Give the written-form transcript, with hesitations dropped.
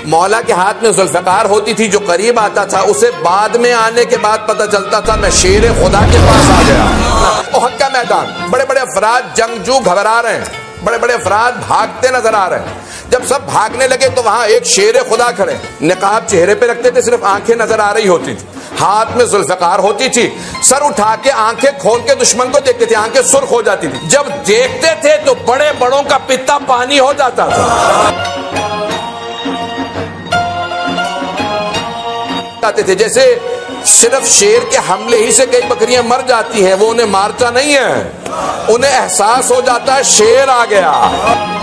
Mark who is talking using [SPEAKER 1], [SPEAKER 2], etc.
[SPEAKER 1] मौला के हाथ में जुल्फ़िकार होती थी, जो करीब आता था उसे बाद में आने के बाद पता चलता था मैं शेर खुदा के पास आ गया। ओहद का मैदान, बड़े बड़े अफराद जंगजू घबरा रहे हैं, बड़े बड़े अफराद भागते नजर आ रहे हैं। जब सब भागने लगे तो वहां एक शेर खुदा खड़े, निकाब चेहरे पे रखते थे, सिर्फ आंखें नजर आ रही होती थी, हाथ में जुल्फ़िकार होती थी, सर उठा के आंखें खोल के दुश्मन को देखते थे, आंखें सुर्ख हो जाती थी। जब देखते थे तो बड़े बड़ों का पित्ता पानी हो जाता था। थे जैसे सिर्फ शेर के हमले ही से कई बकरियां मर जाती हैं, वो उन्हें मारता नहीं है, उन्हें एहसास हो जाता है शेर आ गया।